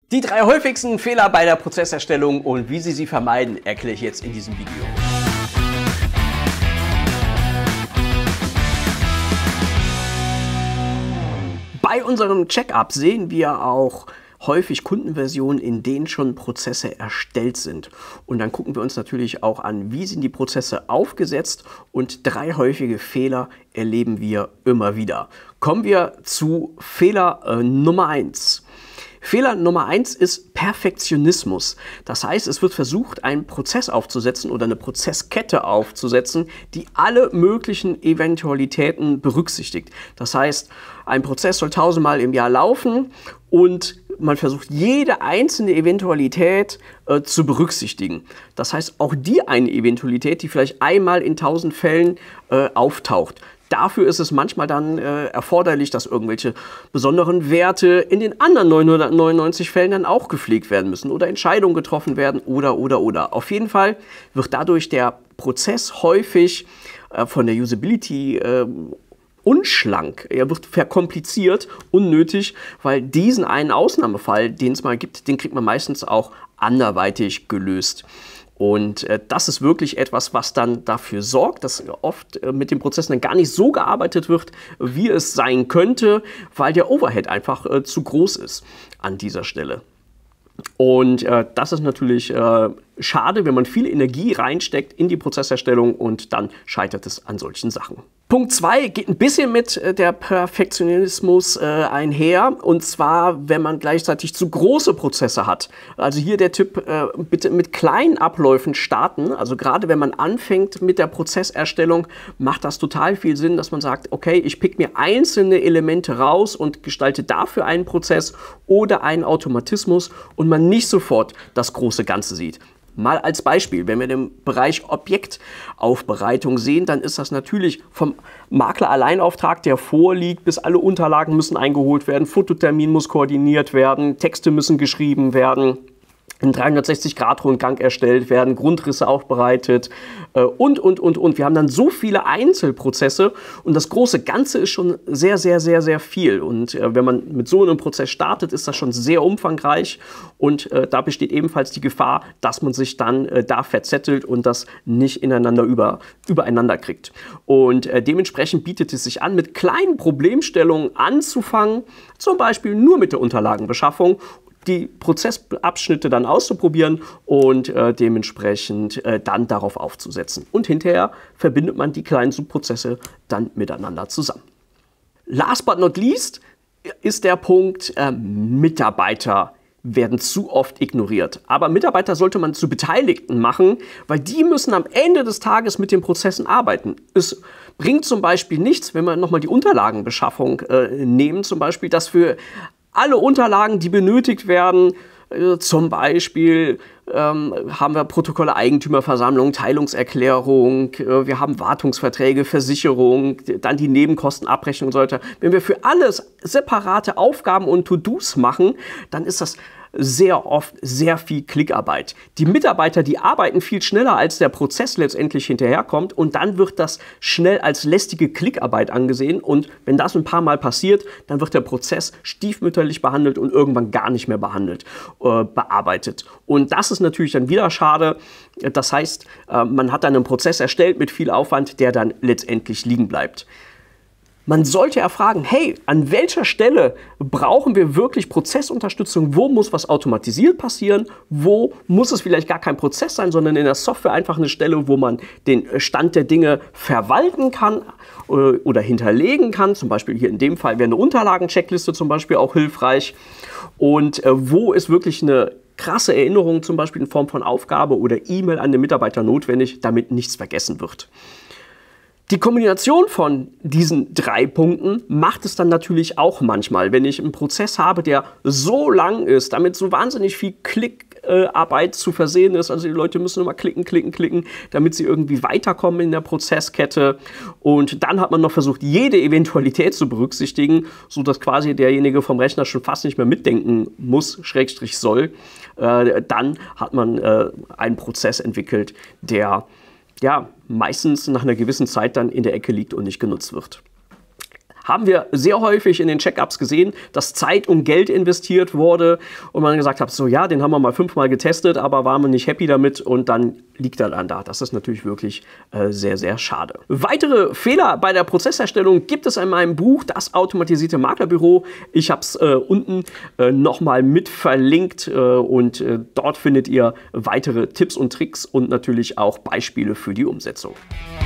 Die 3 häufigsten Fehler bei der Prozesserstellung und wie Sie sie vermeiden, erkläre ich jetzt in diesem Video. Bei unserem Checkup sehen wir auch häufig Kundenversionen, in denen schon Prozesse erstellt sind. Und dann gucken wir uns natürlich auch an, wie sind die Prozesse aufgesetzt, und 3 häufige Fehler erleben wir immer wieder. Kommen wir zu Fehler Nummer 1. Fehler Nummer 1 ist Perfektionismus. Das heißt, es wird versucht, einen Prozess aufzusetzen oder eine Prozesskette aufzusetzen, die alle möglichen Eventualitäten berücksichtigt. Das heißt, ein Prozess soll 1000-mal im Jahr laufen und man versucht, jede einzelne Eventualität zu berücksichtigen. Das heißt, auch die eine Eventualität, die vielleicht einmal in 1000 Fällen auftaucht. Dafür ist es manchmal dann erforderlich, dass irgendwelche besonderen Werte in den anderen 999 Fällen dann auch gepflegt werden müssen oder Entscheidungen getroffen werden oder. Auf jeden Fall wird dadurch der Prozess häufig von der Usability unschlank. Er wird verkompliziert, unnötig, weil diesen einen Ausnahmefall, den es mal gibt, den kriegt man meistens auch anderweitig gelöst. Und das ist wirklich etwas, was dann dafür sorgt, dass oft mit den Prozessen dann gar nicht so gearbeitet wird, wie es sein könnte, weil der Overhead einfach zu groß ist an dieser Stelle. Und das ist natürlich schade, wenn man viel Energie reinsteckt in die Prozesserstellung und dann scheitert es an solchen Sachen. Punkt 2 geht ein bisschen mit der Perfektionismus einher, und zwar, wenn man gleichzeitig zu große Prozesse hat. Also hier der Tipp, bitte mit kleinen Abläufen starten. Also gerade wenn man anfängt mit der Prozesserstellung, macht das total viel Sinn, dass man sagt, okay, ich pick mir einzelne Elemente raus und gestalte dafür einen Prozess oder einen Automatismus und man nicht sofort das große Ganze sieht. Mal als Beispiel, wenn wir den Bereich Objektaufbereitung sehen, dann ist das natürlich vom Makler-Alleinauftrag, der vorliegt, bis alle Unterlagen müssen eingeholt werden, Fototermin muss koordiniert werden, Texte müssen geschrieben werden, ein 360-Grad-Rundgang erstellt werden, Grundrisse aufbereitet und. Wir haben dann so viele Einzelprozesse und das große Ganze ist schon sehr viel. Und wenn man mit so einem Prozess startet, ist das schon sehr umfangreich und da besteht ebenfalls die Gefahr, dass man sich dann da verzettelt und das nicht übereinander kriegt. Und dementsprechend bietet es sich an, mit kleinen Problemstellungen anzufangen, zum Beispiel nur mit der Unterlagenbeschaffung, die Prozessabschnitte dann auszuprobieren und dementsprechend dann darauf aufzusetzen. Und hinterher verbindet man die kleinen Subprozesse dann miteinander zusammen. Last but not least ist der Punkt, Mitarbeiter werden zu oft ignoriert. Aber Mitarbeiter sollte man zu Beteiligten machen, weil die müssen am Ende des Tages mit den Prozessen arbeiten. Es bringt zum Beispiel nichts, wenn wir nochmal die Unterlagenbeschaffung nehmen, zum Beispiel, dass für alle Unterlagen, die benötigt werden, zum Beispiel haben wir Protokolle Eigentümerversammlung, Teilungserklärung, wir haben Wartungsverträge, Versicherung, dann die Nebenkostenabrechnung und so weiter. Wenn wir für alles separate Aufgaben und To-Dos machen, dann ist das sehr oft sehr viel Klickarbeit. Die Mitarbeiter, die arbeiten viel schneller, als der Prozess letztendlich hinterherkommt, und dann wird das schnell als lästige Klickarbeit angesehen, und wenn das ein paar Mal passiert, dann wird der Prozess stiefmütterlich behandelt und irgendwann gar nicht mehr bearbeitet. Und das ist natürlich dann wieder schade. Das heißt, man hat dann einen Prozess erstellt mit viel Aufwand, der dann letztendlich liegen bleibt. Man sollte erfragen, hey, an welcher Stelle brauchen wir wirklich Prozessunterstützung? Wo muss was automatisiert passieren? Wo muss es vielleicht gar kein Prozess sein, sondern in der Software einfach eine Stelle, wo man den Stand der Dinge verwalten kann oder hinterlegen kann? Zum Beispiel hier in dem Fall wäre eine Unterlagencheckliste zum Beispiel auch hilfreich. Und wo ist wirklich eine krasse Erinnerung, zum Beispiel in Form von Aufgabe oder E-Mail an den Mitarbeiter notwendig, damit nichts vergessen wird. Die Kombination von diesen 3 Punkten macht es dann natürlich auch manchmal, wenn ich einen Prozess habe, der so lang ist, damit so wahnsinnig viel Klickarbeit zu versehen ist. Also die Leute müssen immer klicken, damit sie irgendwie weiterkommen in der Prozesskette. Und dann hat man noch versucht, jede Eventualität zu berücksichtigen, sodass quasi derjenige vom Rechner schon fast nicht mehr mitdenken muss, Schrägstrich soll. Dann hat man einen Prozess entwickelt, der meistens nach einer gewissen Zeit dann in der Ecke liegt und nicht genutzt wird. haben wir sehr häufig in den Checkups gesehen, dass Zeit und Geld investiert wurde und man gesagt hat, so ja, den haben wir mal 5-mal getestet, aber waren wir nicht happy damit und dann liegt er dann da. Das ist natürlich wirklich sehr, sehr schade. Weitere Fehler bei der Prozesserstellung gibt es in meinem Buch, das automatisierte Maklerbüro. Ich habe es unten nochmal mit verlinkt und dort findet ihr weitere Tipps und Tricks und natürlich auch Beispiele für die Umsetzung.